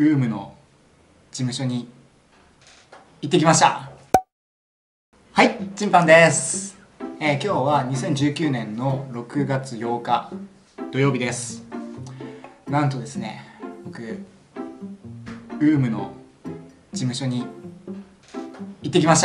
ウームの事務所に行ってきました。はい、チンパンです。今日は2019年の6月8日土曜日です。なんとですね、僕ウームの事務所に行ってきました。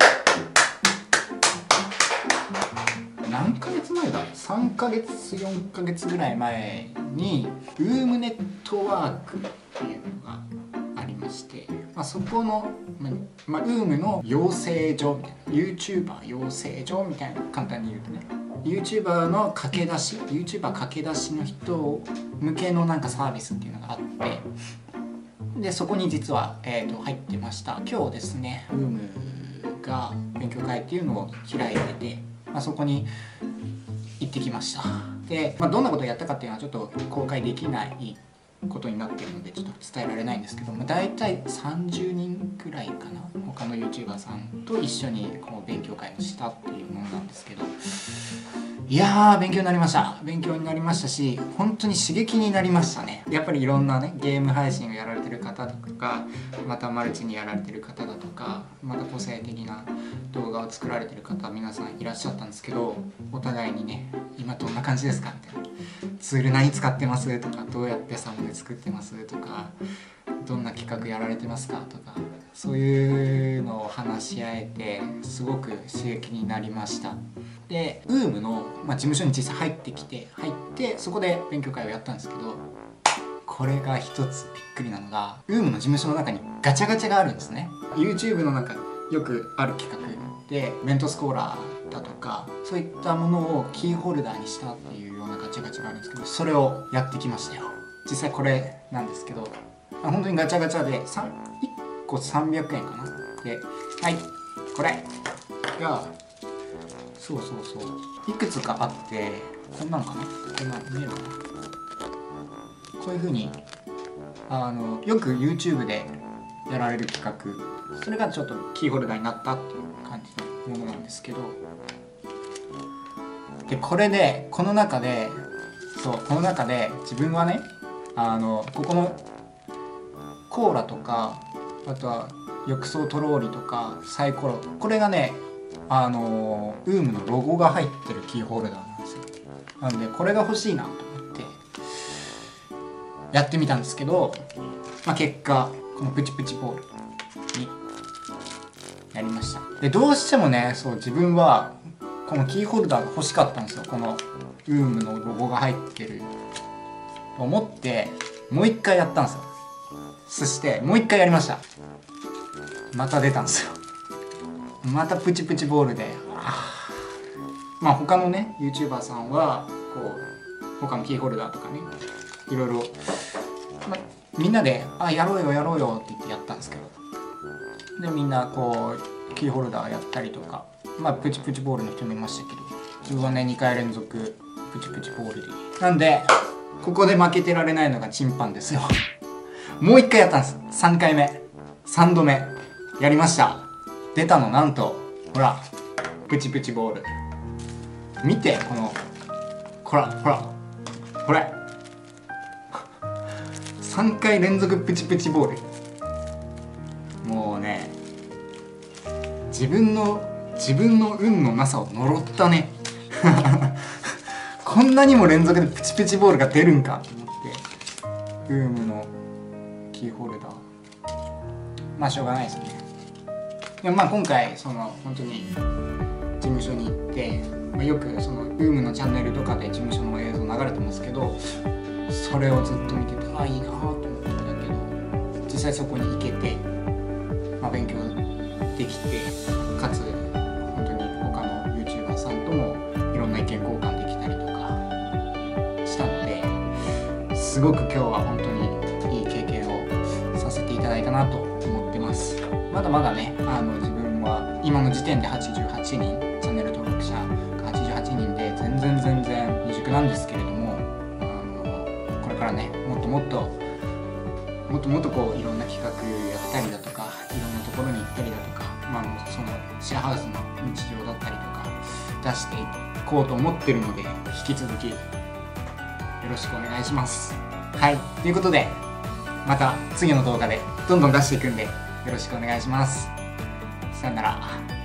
何ヶ月前だ？3ヶ月4ヶ月ぐらい前にウームネットワークっていうのがありまして、そこの、ウームの養成所みたいな、 YouTuber 養成所みたいな、簡単に言うとね YouTuber の駆け出し YouTuber 駆け出しの人向けのなんかサービスっていうのがあって、でそこに実は、入ってました。今日ですね、ウームが勉強会っていうのを開いてて、そこに行ってきました。で、どんなことをやったかっていうのはちょっと公開できないことになっているのでちょっと伝えられないんですけど、大体30人くらいかな、他の YouTuber さんと一緒にこう勉強会をしたっていうものなんですけど、いやー勉強になりました。勉強になりましたし、本当に刺激になりましたね。やっぱりいろんなね、ゲーム配信をやられてる方とか、またマルチにやられてる方だとか、また個性的な動画を作られてる方皆さんいらっしゃったんですけど、お互いにね、今どんな感じですかみたいな、ツール何使ってますとか、どうやってサムネ作ってますとか、どんな企画やられてますかとか、そういうのを話し合えてすごく刺激になりました。で、ウームの、事務所に実際入ってそこで勉強会をやったんですけど、これが一つびっくりなのが、ウームの事務所の中にガチャガチャがあるんですね。 YouTube の中よくある企画でメントスコーラーだとか、そういったものをキーホルダーにしたっていうようなガチャガチャがあるんですけど、それをやってきましたよ。実際これなんですけど、本当にガチャガチャで1個300円かな。で、はい、これがそういくつかあって、こんなのかな、こんなの見えるかな、こういう風によく YouTube でやられる企画、それがちょっとキーホルダーになったっていう感じのものなんですけど、でこれでこの中で自分はね、ここのコーラとか、あとは浴槽トローリとかサイコロ、これがねウームのロゴが入ってるキーホルダーなんですよ。なんでこれが欲しいなと思ってやってみたんですけど、結果このプチプチボールにやりました。でどうしてもね、自分はこのキーホルダーが欲しかったんですよ。このウームのロゴが入ってると思ってもう一回やったんですよ。そしてもう一回やりました。また出たんですよ。またプチプチボールで、他のね YouTuber さんはこう他のキーホルダーとかね、いろいろ、みんなでやろうよって言ってやったんですけど、でみんなこうキーホルダーやったりとか、プチプチボールの人もいましたけど、自分はね2回連続プチプチボールで、なんでここで負けてられないのがチンパンですよ。もう一回やったんです。3回目3度目やりました。出たのなんとほらプチプチボール見て、ほらこれ3回連続プチプチボール。もうね、自分の運のなさを呪ったね。こんなにも連続でプチプチボールが出るんかと思って、ウームのキーホルダー、しょうがないですね。でも今回本当に事務所に行って、よくウームのチャンネルとかで事務所の映像流れてますけど、それをずっと見てて、いいなと思ってたんだけど、実際そこに行けて、勉強できて、かつ本当に他の YouTuber さんともいろんな意見交換できたりとかしたので、すごく今日は本当にいい経験をさせていただいたなと思ってます。まだまだね、自分は今の時点で88人チャンネル登録者が88人で全然未熟なんですけれども、これからねもっともっとこういろんな企画やったりだとか、いろんなところに行ったりだとか、そのシェアハウスの日常だったりとか出していこうと思ってるので、引き続きよろしくお願いします。はい、ということでまた次の動画でどんどん出していくんでよろしくお願いします。さよなら。